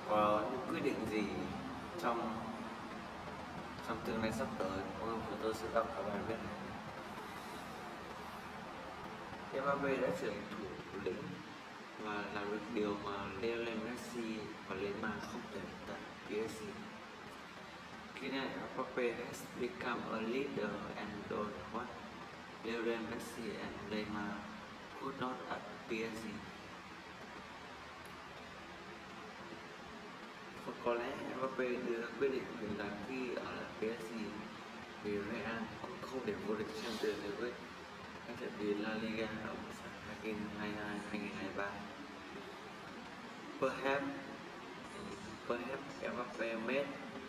có những quyết định gì trong trong tương lai sắp tới của tôi sẽ đọc ở bài viết này. Mbappé đã trở thành thủ lĩnh và làm được điều mà Lionel Messi và Neymar không thể tại PSG. Kylian Mbappé has become a leader and done what Lionel Messi and Neymar could not at PSG. Và có lẽ Mbappé đưa ra quyết định đúng đắn khi ở lại PSG vì Real cũng không để vô địch Champions League hay thậm chí La Liga ở mùa giải 2022-2023. Perhaps Mbappé made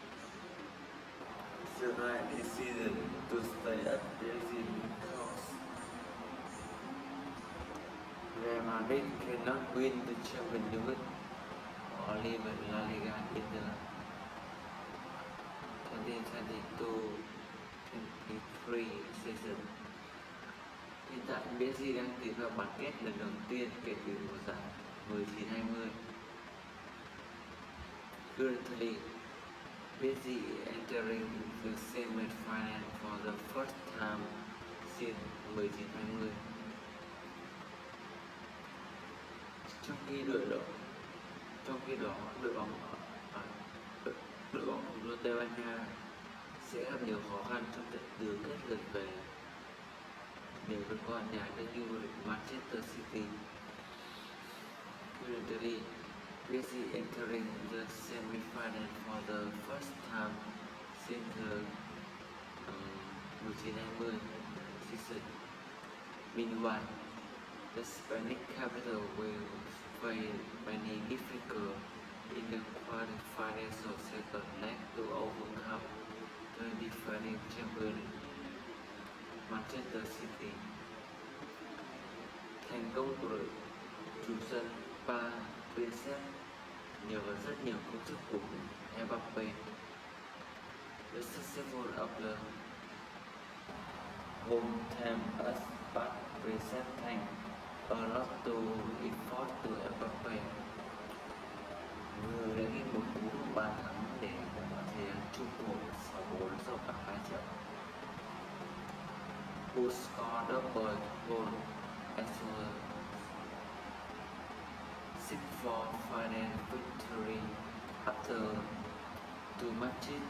the right decision to stay at PSG because Real Madrid cannot win the Champions League or even La Liga in the 2022-23 season. Hiện tại PSG đang tiến vào bán kết lần đầu tiên kể từ mùa giải 19-20. Currently, PSG entering the semi-final for the first time since 19-20. Trong khi đó đội bóng thủ đô Tây Ban Nha sẽ gặp nhiều khó khăn trong trận tứ kết lượt về nếu vượt qua nhà đương kim vô địch Manchester City. Currently, PSG entering the semi-final for the first time since the 19-20 season. Meanwhile, the Spanish capital will face many difficulties in the quarterfinal second leg to overcome the defending champion Manchester City. Thành công của đội chủ sân Parc Princes nhờ vào rất nhiều công sức của Mbappé. The successful of the home team as Parc Princes thanks a lot to effort to Mbappé, người đã ghi một cú bàn thắng để có thể chung cuộc 6-4 sau cả hai trận. Who scored double goal as well. 6-4 final victory after 2 matches.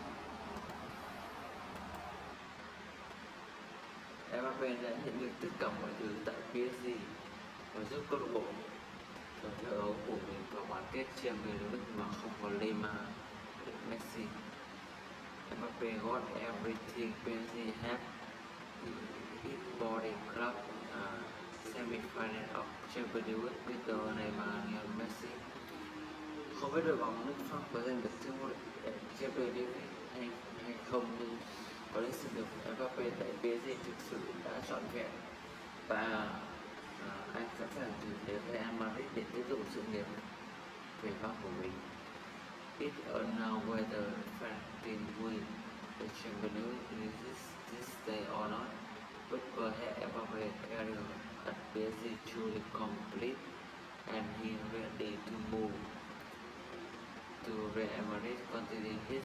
Mbappé đã nhận được tất cả mọi thứ tại PSG và giúp câu lạc bộ ở châu Âu của mình vào bán kết Champions League mà không có Neymar, Messi. Mbappé got everything PSG had. His body club semi-final of Champions League with Neymar and Messi. Không biết đội bóng nước Pháp có giành được chức vô địch Champions League hay không, nhưng có lẽ sự nghiệp Mbappé tại PSG thực sự đã trọn vẹn và anh sẵn sàng từ thế Real Madrid để tiếp tục sự nghiệp về vang của mình. It's unknown whether Franklin win the Champions League this day or not, but perhaps Mbappe's career at PSG truly complete and he ready to move to Real Madrid, continuing his